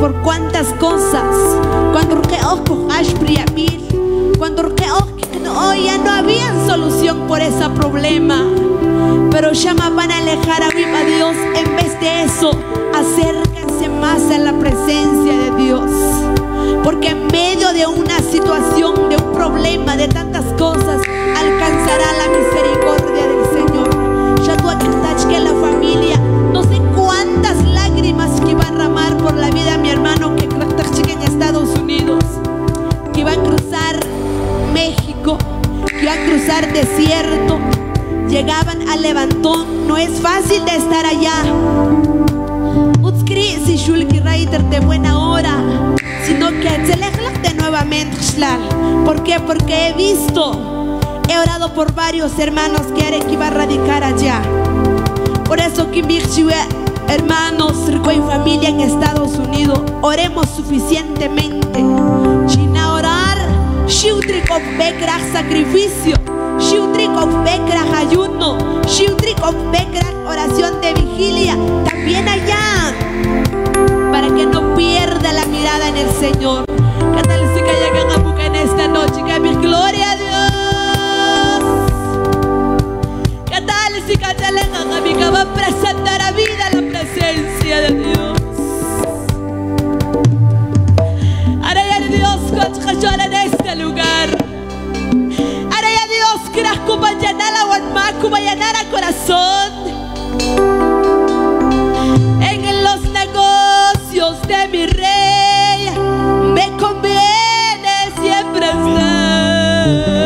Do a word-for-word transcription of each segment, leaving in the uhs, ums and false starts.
por cuántas cosas. Cuando cuando no, ya no había solución por ese problema, pero llama van a alejar a viva Dios. En vez de eso, acérquense más a la presencia de Dios, porque en medio de una situación, de un problema, de tantas cosas, alcanzará la misericordia del Señor. Ya tú aquí estás, que la familia, no sé cuántas lágrimas que va a derramar por la vida de mi hermano que está en Estados Unidos, que va a cruzar México, que va a cruzar desierto. Llegaban al Levantón, no es fácil de estar allá. Si Shulki Reiter de buena hora, sino que de nuevamente. ¿Por qué? Porque he visto, he orado por varios hermanos que haré que iba a radicar allá. Por eso que hermanos, rico y familia en Estados Unidos, oremos suficientemente. China orar, shiutrikov bekra sacrificio, shiutrikov bekra ayuno, shiutrikov bekra oración de vigilia, también allá, para que no pierda la mirada en el Señor. ¿Qué tal si calla en esta noche? Que mi gloria a Dios. ¿Qué tal si calla mi que va a presentar a vida la presencia de Dios? Haré a Dios con en este lugar. Haré a Dios que las cuba llenar a Guanma, cuba llenar a corazón. En los negocios de mi rey me conviene siempre estar.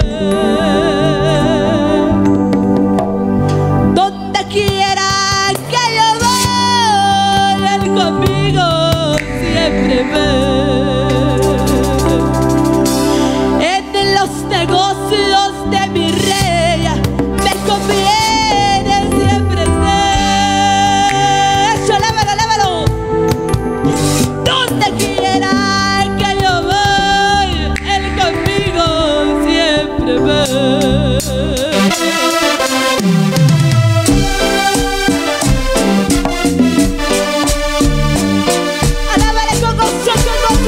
Donde quiera que yo voy, Él conmigo siempre va. En los negocios de mi rey me conviene siempre estar. Donde quiera que yo voy, Él conmigo siempre va. Alábale con gozo, con gozo.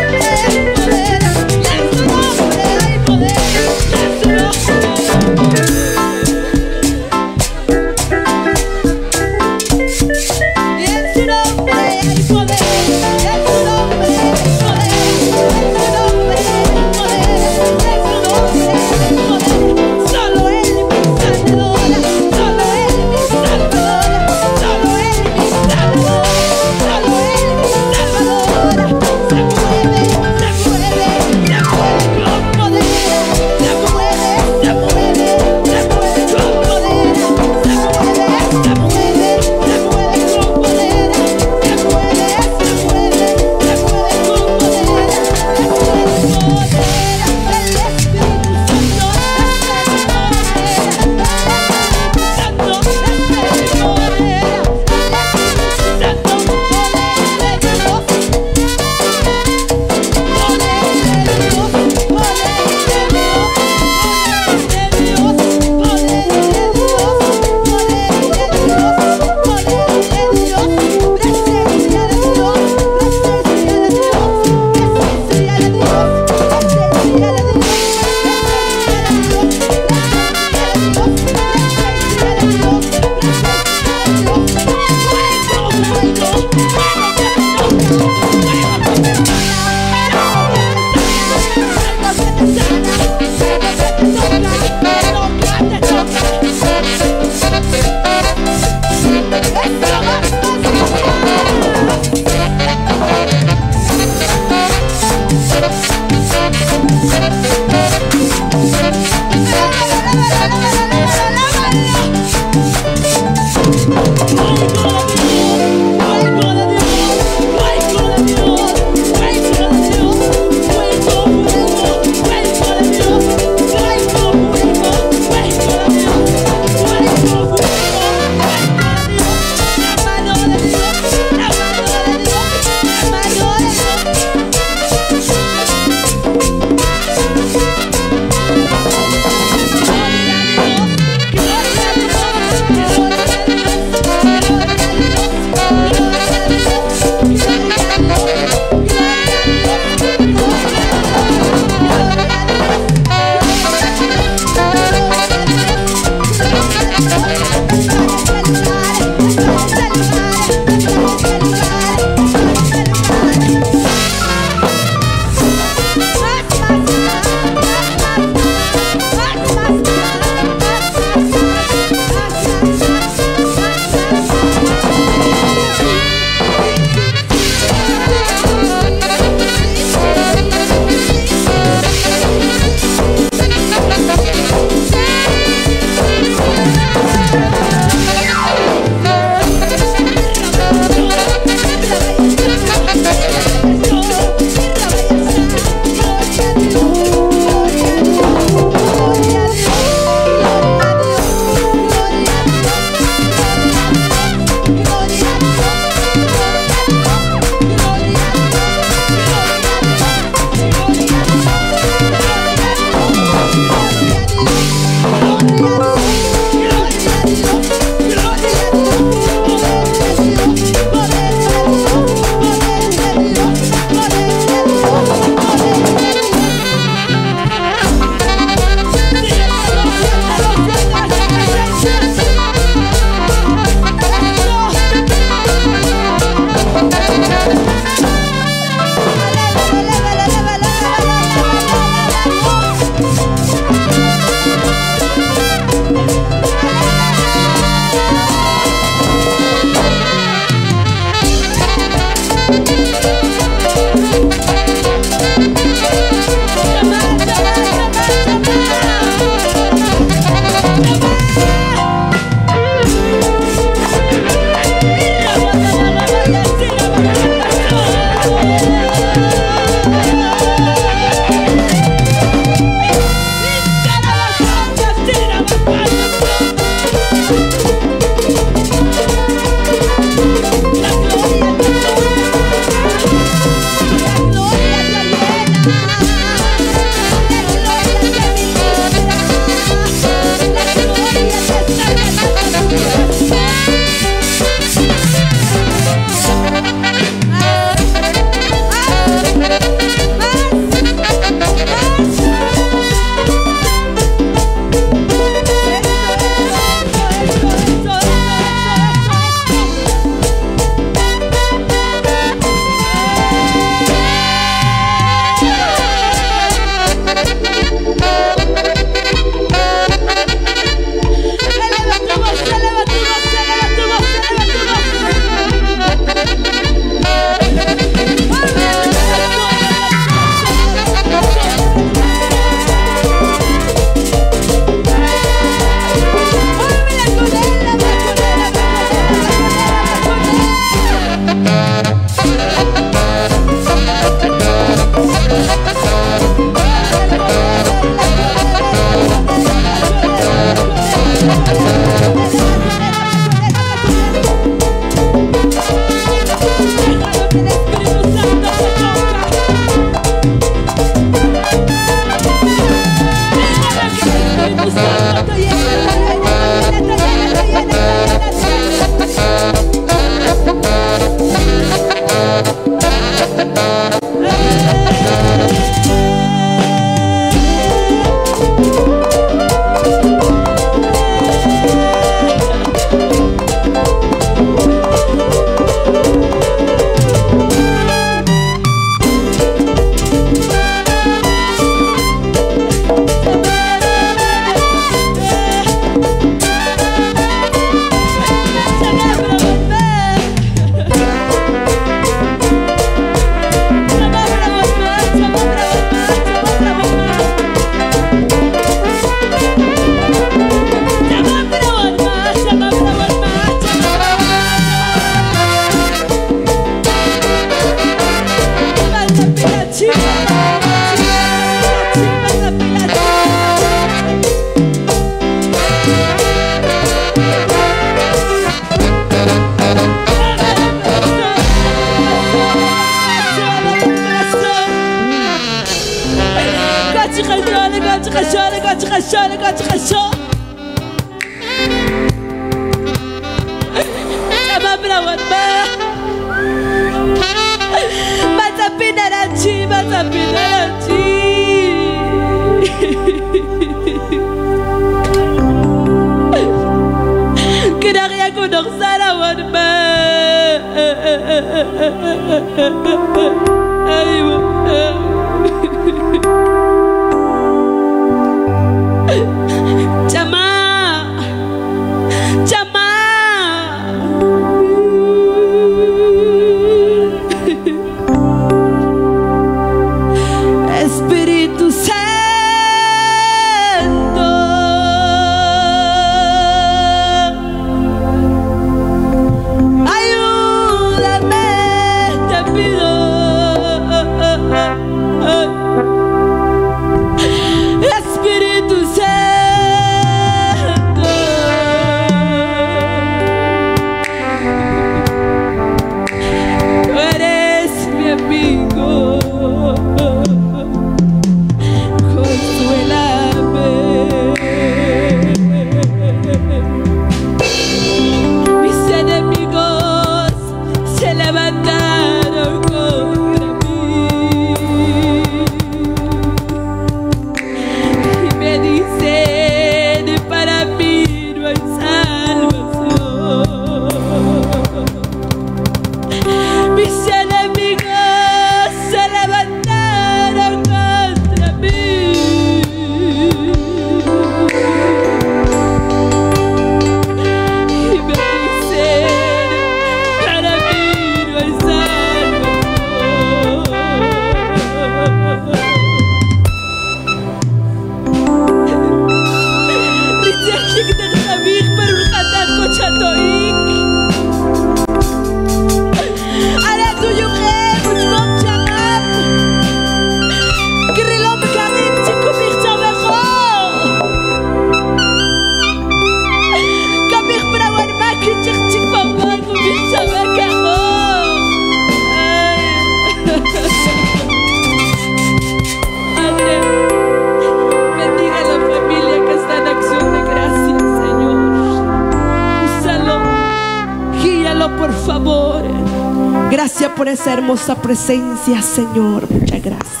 Gracias por esa hermosa presencia, Señor. Muchas gracias.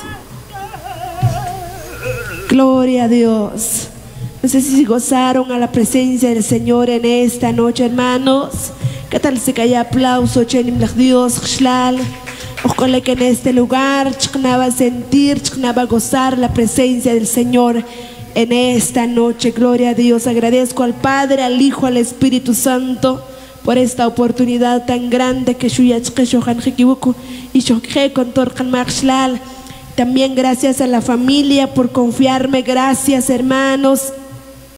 Gloria a Dios. No sé si gozaron a la presencia del Señor en esta noche, hermanos. ¿Qué tal si cae aplauso? Chenim Dios, Xlal. Ojalá que en este lugar va a sentir, va a gozar la presencia del Señor en esta noche. Gloria a Dios. Agradezco al Padre, al Hijo, al Espíritu Santo por esta oportunidad tan grande que y con Torcan Marshall. También gracias a la familia por confiarme. Gracias, hermanos.